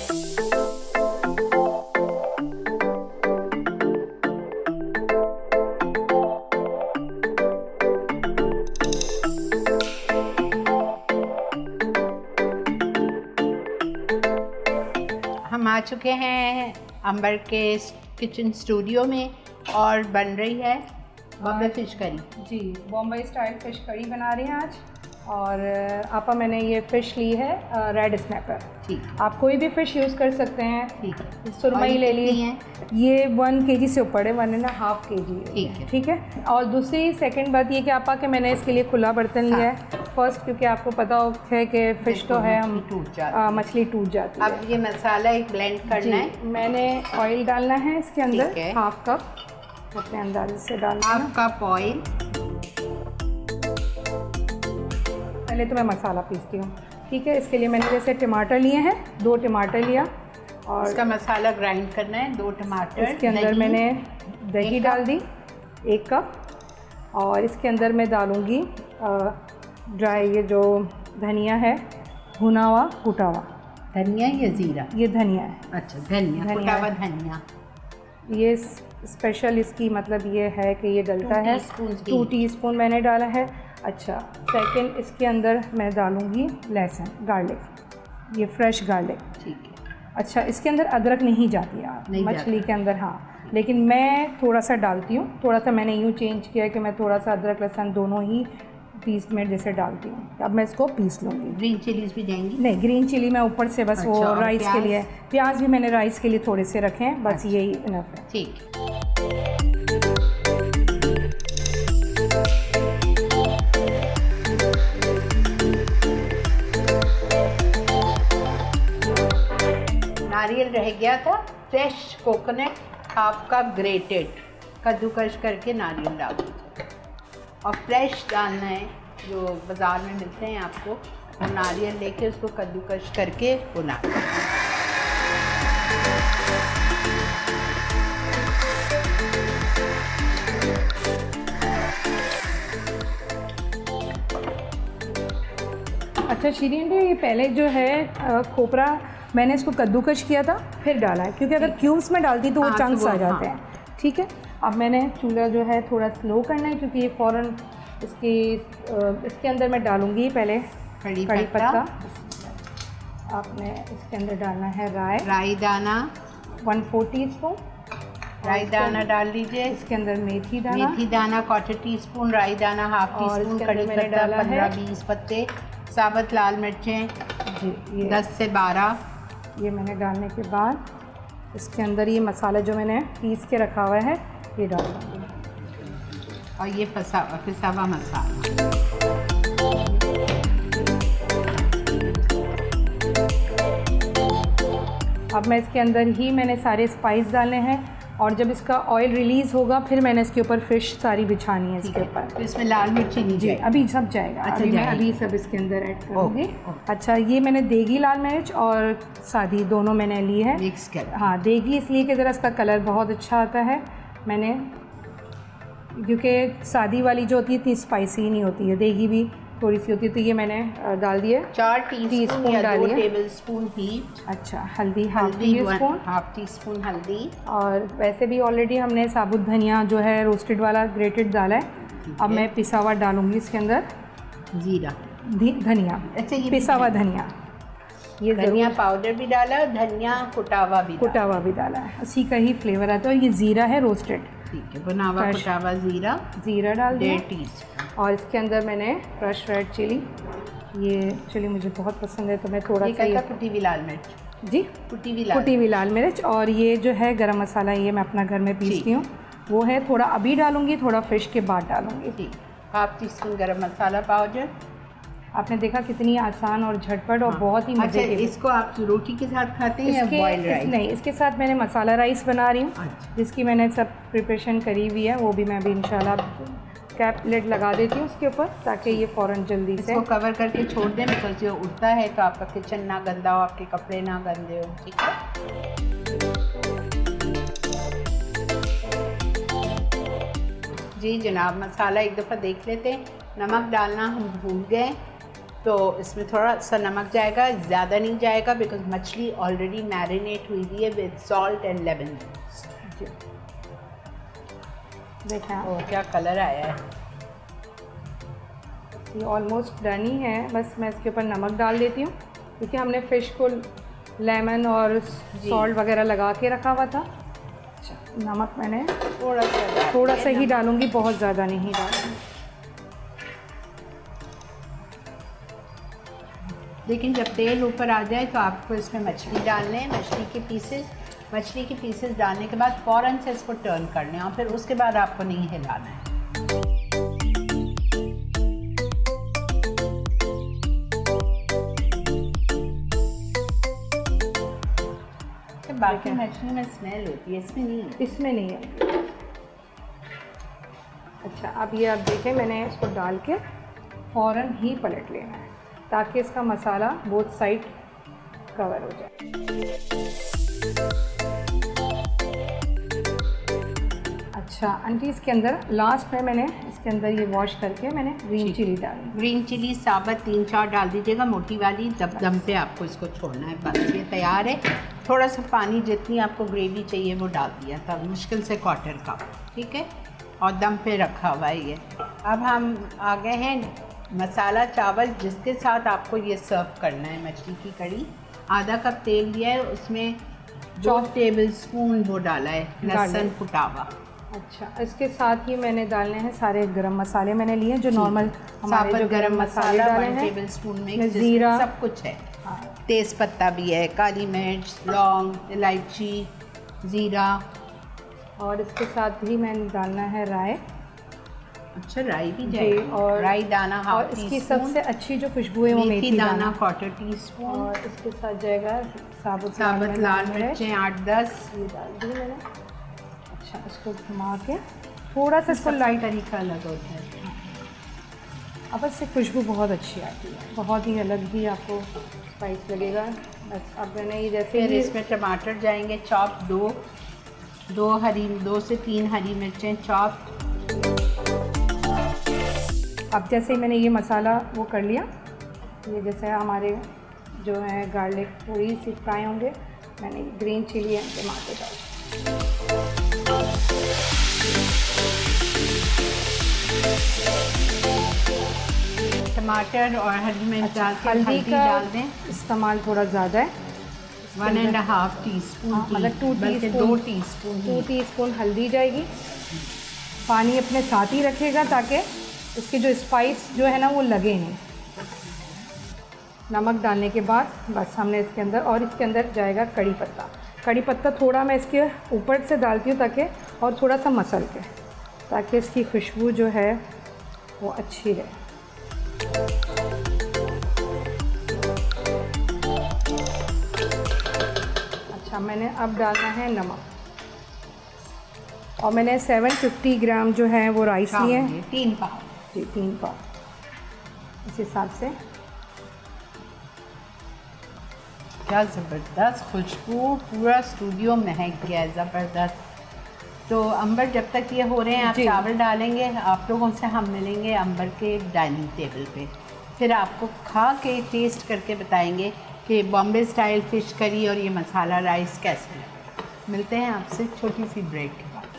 हम आ चुके हैं अंबर के किचन स्टूडियो में और बन रही है बॉम्बे फिश करी। जी, बॉम्बे स्टाइल फ़िश करी बना रहे हैं आज। और आपा मैंने ये फ़िश ली है रेड स्नैपर। ठीक, आप कोई भी फ़िश यूज़ कर सकते हैं। ठीक है। सुरमई ले ली है, ये 1 kg से ऊपर है, 1.5 kg। ठीक है, ठीक है। और दूसरी सेकंड बात ये कि आपा कि मैंने इसके लिए खुला बर्तन लिया है फर्स्ट, क्योंकि आपको पता है कि फ़िश तो है हम मछली टूट जाती है। अब ये मसाला एक ब्लेंड करना है। मैंने ऑयल डालना है इसके अंदर, 1/2 कप अपने अंदाजे से डालना है। 1/2 कप ऑयल। पहले तो मैं मसाला पीसती हूँ। ठीक है, इसके लिए मैंने जैसे टमाटर लिए हैं, 2 टमाटर लिया और इसका मसाला ग्राइंड करना है। 2 टमाटर, इसके अंदर मैंने दही डाल दी 1 कप। और इसके अंदर मैं डालूँगी ड्राई ये जो धनिया है, भुना हुआ कुटा हुआ धनिया या ज़ीरा? ये धनिया है। अच्छा, धनिया कुटा हुआ धनिया। ये स्पेशल इसकी मतलब ये है कि ये डलता है 2 टीस्पून मैंने डाला है। अच्छा, सेकंड इसके अंदर मैं डालूँगी लहसुन, गार्लिक, ये फ्रेश गार्लिक। ठीक है। अच्छा, इसके अंदर अदरक नहीं जाती है मछली के अंदर, हाँ, लेकिन मैं थोड़ा सा डालती हूँ। थोड़ा सा मैंने यूँ चेंज किया है कि मैं थोड़ा सा अदरक लहसुन दोनों ही पीस में जैसे डालती हूँ। अब मैं इसको पीस लूँगी। ग्रीन चिलीज भी देंगी? नहीं, ग्रीन चिली मैं ऊपर से बस। अच्छा, वो राइस के लिए, प्याज भी मैंने राइस के लिए थोड़े से रखे हैं, बस। अच्छा, यही इनफ है। ठीक। नारियल रह गया था, फ्रेश कोकोनट 1/2 कप ग्रेटेड, कद्दूकस करके नारियल डाल दीजिए। और फ्रेश डालना है, जो बाज़ार में मिलते हैं आपको, और नारियल लेके उसको कद्दूकस करके भुना। अच्छा शिरीन, ये पहले जो है खोपरा मैंने इसको कद्दूकस किया था फिर डाला है, क्योंकि अगर क्यूब्स में डालती तो वो चंक्स आ जाते हैं। ठीक है। अब मैंने चूल्हा जो है थोड़ा स्लो करना है, क्योंकि ये फ़ौरन इसके अंदर मैं डालूँगी पहले कड़ी पत्ता। आपने इसके अंदर डालना है राई दाना 1/4 टीस्पून राई दाना डाल दीजिए। इसके अंदर मेथी दाना 1/4 टीस्पून, राई दाना 1/2 टीस्पून, कड़ी पत्ता 15-20 पत्ते, साबुत लाल मिर्चें जी, ये 10 से 12। ये मैंने डालने के बाद इसके अंदर ये मसाला जो मैंने पीस के रखा हुआ है ये डाल दूँगी। और ये पिसा हुआ मसाला। अब मैं इसके अंदर ही मैंने सारे स्पाइस डालने हैं, और जब इसका ऑयल रिलीज़ होगा फिर मैंने इसके ऊपर फ़िश सारी बिछानी है इसके ऊपर। तो इसमें लाल मिर्ची नहीं जाएगी? अभी सब जाएगा। अच्छा, मैं अभी सब इसके अंदर ऐड करूँगी। अच्छा, ये मैंने देगी लाल मिर्च और सादी दोनों मैंने ली है मिक्स कर। हाँ, देगी इसलिए कि ज़रा इसका कलर बहुत अच्छा आता है। मैंने, क्योंकि सादी वाली जो होती है इतनी स्पाइसी नहीं होती है, देगी भी थोड़ी सी होती है, तो ये मैंने डाल दिए 4 टीस्पून या 2 टेबलस्पून ही। अच्छा, हल्दी 1/2 टीस्पून हल्दी। और वैसे भी ऑलरेडी हमने साबुत धनिया जो है रोस्टेड वाला ग्रेटेड डाला है। अब मैं पिसा हुआ डालूंगी इसके अंदर, जीरा, धनिया। अच्छा, ये पिसा हुआ धनिया, ये धनिया पाउडर भी डाला और धनिया कुटा हुआ भी डाला है, उसी का ही फ्लेवर आता है। और ये ज़ीरा है रोस्टेड। ठीक है, भुना हुआ कुटा हुआ ज़ीरा डाल दिया 1.5 टीस्पून। और इसके अंदर मैंने क्रश रेड चिली, ये चिली मुझे बहुत पसंद है तो मैं थोड़ा सा कुटी हुई लाल मिर्च। जी, कुटी हुई लाल मिर्च। और ये जो है गरम मसाला, ये मैं अपना घर में पीसती हूँ, वो है थोड़ा अभी डालूँगी, थोड़ा फ़िश के बाद डालूँगी। ठीक, 1/2 टीस्पून गरम मसाला पाउडर। आपने देखा कितनी आसान और झटपट और बहुत ही मज़े की। इसको आप रोटी के साथ खाते हैं या बॉइल्ड राइस? नहीं, इसके साथ मैंने मसाला राइस बना रही हूँ, जिसकी मैंने सब प्रिपरेशन करी हुई है, वो भी मैं अभी इंशाल्लाह कैप लिड लगा देती हूँ उसके ऊपर, ताकि ये फ़ौरन जल्दी से इसको कवर करके छोड़ दें, बिकॉज ये उड़ता है तो आपका किचन ना गंदा हो, आपके कपड़े ना गंदे हो। ठीक है। जी जनाब, मसाला एक दफ़ा देख लेते हैं। नमक डालना हम भूल गए, तो इसमें थोड़ा सा नमक जाएगा, ज़्यादा नहीं जाएगा बिकॉज मछली ऑलरेडी मैरिनेट हुई हुई है विद सॉल्ट एंड लेमन। देखा और क्या कलर आया है। ये ऑलमोस्ट डन ही है, बस मैं इसके ऊपर नमक डाल देती हूँ क्योंकि हमने फ़िश को लेमन और सॉल्ट वगैरह लगा के रखा हुआ था। अच्छा, नमक मैंने थोड़ा सा ही डालूँगी, बहुत ज़्यादा नहीं डालूँगी। लेकिन जब तेल ऊपर आ जाए तो आपको इसमें मछली डालने हैं, मछली के पीसेस डालने के बाद फ़ौरन से इसको टर्न करने हैं और फिर उसके बाद आपको नहीं हिलाना है। बाकी मछली में स्मेल होती है, इसमें नहीं है। इसमें नहीं है। अच्छा, अब ये आप देखें, मैंने इसको डाल के फ़ौरन ही पलट लेना है ताकि इसका मसाला बोथ साइड कवर हो जाए। अच्छा आंटी, इसके अंदर लास्ट में मैंने इसके अंदर ये वॉश करके मैंने ग्रीन चिली डाली। ग्रीन चिली साबुत 3-4 डाल दीजिएगा, मोटी वाली। दम पे आपको इसको छोड़ना है। बस ये तैयार है। थोड़ा सा पानी, जितनी आपको ग्रेवी चाहिए वो डाल दिया था, मुश्किल से 1/4 कप, ठीक है। और दम पे रखा हुआ है ये। अब हम आ गए हैं मसाला चावल, जिसके साथ आपको ये सर्व करना है मछली की कड़ी। आधा कप तेल दिया है, उसमें 2 टेबलस्पून वो डाला है लहसुन कुटा हुआ। अच्छा, इसके साथ ही मैंने डालने हैं सारे गरम मसाले मैंने लिए जो नॉर्मल हमारे जो गरम मसाले डाले हैं। 1 टेबलस्पून में जीरा, सब कुछ है। तेज़ पत्ता भी है, काली मिर्च, लौंग, इलायची, ज़ीरा। और इसके साथ ही मैंने डालना है राई। अच्छा, राई भी जाएगी। और राई दाना हाफ टी स्पून। इसकी सबसे अच्छी जो खुशबू है वो मेथी दाना 1/4 टीस्पून। और इसके साथ जाएगा साबुत लाल मिर्चें 8-10 ये डाल दी मैंने। अच्छा, इसको घुमा के थोड़ा सा इसको लाइट तरीका अलग होता है। अब इससे खुशबू बहुत अच्छी आती है, बहुत ही अलग ही आपको स्पाइस लगेगा। बस अब मैंने ये जैसे फिर इसमें टमाटर जाएंगे चॉप, 2 से 3 हरी मिर्चें चॉप। अब जैसे मैंने ये मसाला वो कर लिया, ये जैसे हमारे जो है गार्लिक थोड़ी सी फ्राई होंगे, मैंने ग्रीन चिली एंड टमाटर डाल। टमाटर और हरी मिर्च डाल के हल्दी का डाल दें। इस्तेमाल थोड़ा ज़्यादा है, 1.5 टीस्पून, मतलब 2 टीस्पून हल्दी जाएगी। पानी अपने साथ ही रखेगा ताकि इसके जो स्पाइस जो है ना वो लगे नहीं। नमक डालने के बाद बस हमने इसके अंदर, और इसके अंदर जाएगा कड़ी पत्ता। कड़ी पत्ता थोड़ा मैं इसके ऊपर से डालती हूँ ताकि, और थोड़ा सा मसल के, ताकि इसकी खुशबू जो है वो अच्छी रहे। अच्छा, मैंने अब डालना है नमक, और मैंने 750 ग्राम जो है वो राइस लिए हैं। 3 पाव जी, 3 पाव इस हिसाब से। क्या ज़बरदस्त खुशबू, पूरा स्टूडियो महक गया है, ज़बरदस्त। तो अंबर, जब तक ये हो रहे हैं आप चावल डालेंगे। आप लोगों से हम मिलेंगे अंबर के डाइनिंग टेबल पे, फिर आपको खा के टेस्ट करके बताएंगे कि बॉम्बे स्टाइल फ़िश करी और ये मसाला राइस कैसे लगा। मिलते हैं आपसे छोटी सी ब्रेक के बाद।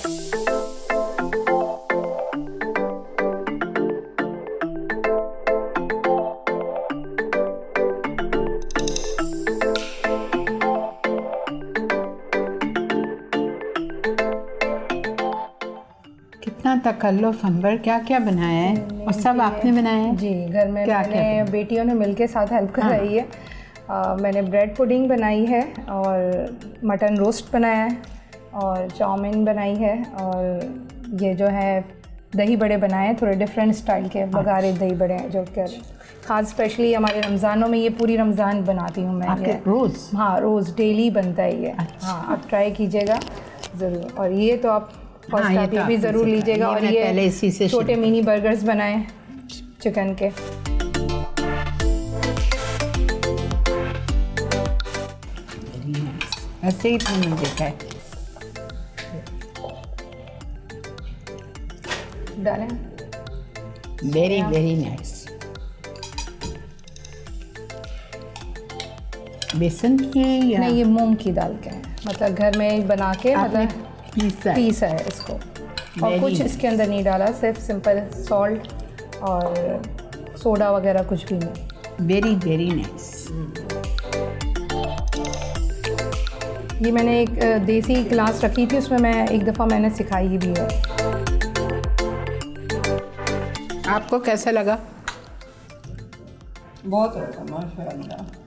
कितना तकल्लुफ़ अंबर, क्या क्या बनाया है और सब आपने बनाया है? जी, घर में मैंने बेटियों ने मिलके साथ हेल्प कर रही है। मैंने ब्रेड पुडिंग बनाई है, और मटन रोस्ट बनाया है, और चाउमीन बनाई है, और ये जो है दही बड़े बनाए हैं, थोड़े डिफरेंट स्टाइल के बघारे दही बड़े हैं जो कि ख़ास स्पेशली हमारे रमज़ानों में, ये पूरी रमज़ान बनाती हूँ मैं। ये रोज़? हाँ, रोज़ डेली बनता है ये। हाँ, आप ट्राई कीजिएगा ज़रूर। और ये तो आप फर्स्ट आप ये भी ज़रूर लीजिएगा। और ये पहले इसी से छोटे मिनी बर्गर्स बनाए चिकन के। ऐसे ही तुमने देखा है। डालें। Very very nice. बेसन की है या नहीं, ये मूंग की दाल के हैं, मतलब घर में बना के मतलब पीसा है इसको। और कुछ इसके अंदर नहीं डाला, सिर्फ सिंपल सॉल्ट और सोडा वगैरह कुछ भी नहीं। Very very nice. ये मैंने एक देसी क्लास रखी थी, उसमें मैं एक दफ़ा मैंने सिखाई भी है। आपको कैसा लगा? बहुत अच्छा, माशाल्लाह।